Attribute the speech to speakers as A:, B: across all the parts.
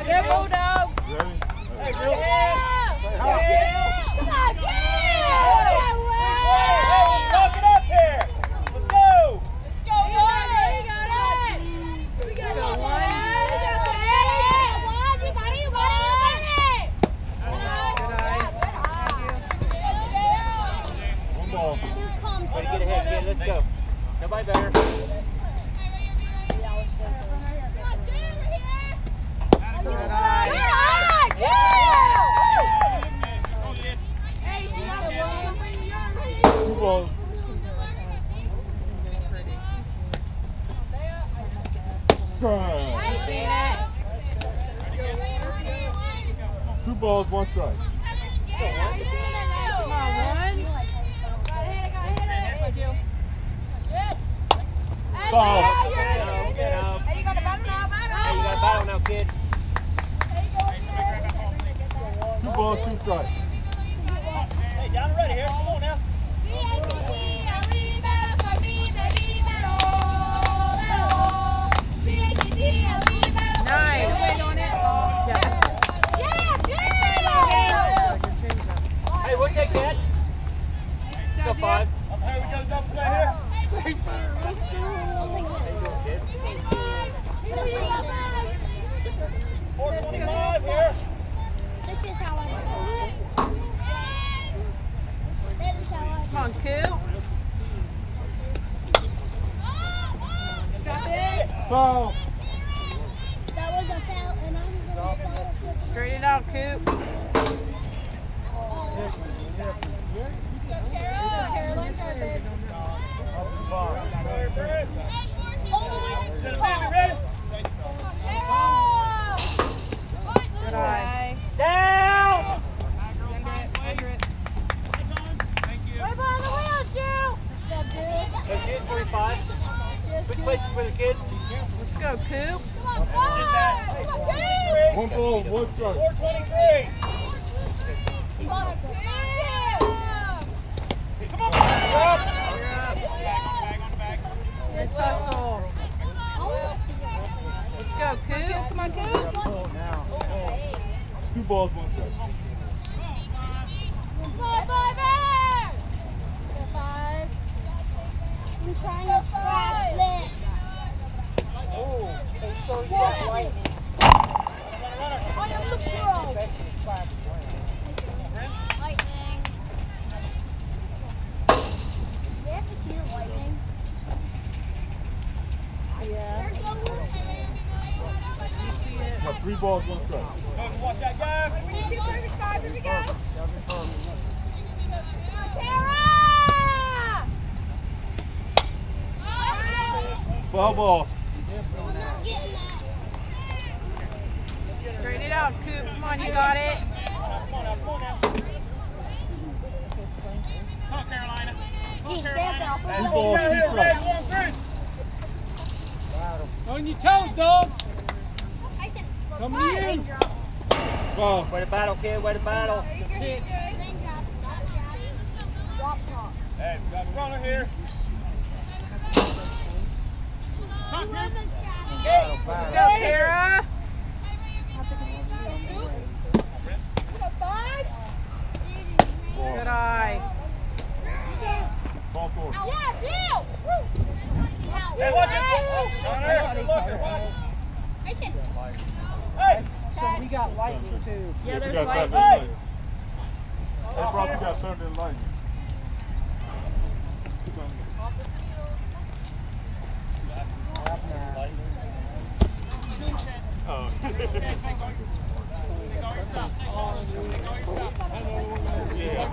A: Go Bulldogs!
B: Ready?
C: Hey, real hands!
A: Come on, Jim!
C: Lock it up here! Let's go!
A: Let's go, boys! You got it! We got it!
B: One ball.
C: Way to get ahead, kid. Let's go. Nobody better.
B: Two balls. Strike.
A: Seen it.
B: Two balls, one strike.
A: Come on, ones.
B: Foul.
C: Get up. Hey, you got a battle now, kid.
B: Two balls, two strikes.
C: Hey, down and ready here. Come on now.
A: Nice.
C: Hey, we'll take that. Let's go 5. Here we go, double play here. 425 here.
A: Come on, Coop. Drop it.
B: Foul.
A: Straight it out, Coop. Carolyn,
C: Ready?
A: Good eye.
C: Down!
A: Under it.
C: So she is 45. Switch places with the kid.
A: Let's go, Coop.
B: One ball, one strike.
C: 423. Come on, up.
A: Let's hustle. Let's go, Coop. Come on, Coop.
B: Two balls, one strike.
D: I'm trying to scratch this.
C: Oh,
D: They so got lightning. I am the pro. Lightning. You have to see the lightning.
A: Yeah.
D: There's no
B: Got three balls, one strike.
C: watch that guy.
A: We need 235. Here we go.
B: Foul ball.
A: Straighten it out, Coop. Come on, you got it.
C: Come on now, come on now. Come on, Carolina. Come on, Carolina.
B: Two balls, two strikes.
E: On your toes, dogs. Come to you.
B: Foul.
C: Way to battle, kid. Way to battle.
D: Raindrop. Drop top.
C: Hey, we got a runner here.
A: Let's go, Kara. Good eye.
B: Ball four.
C: Hey, watch it. Runner, good looker. Watch. Hey.
E: So we got lightning too.
A: Yeah,
B: We
A: there's
B: got
A: lightning.
B: Saturday lightning. Hey, Brock, we got Saturday lightning. Oh. Yeah,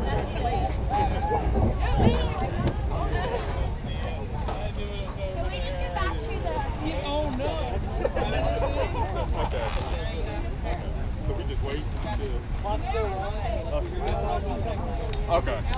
E: Oh no.
B: Okay. So we just wait until... Okay.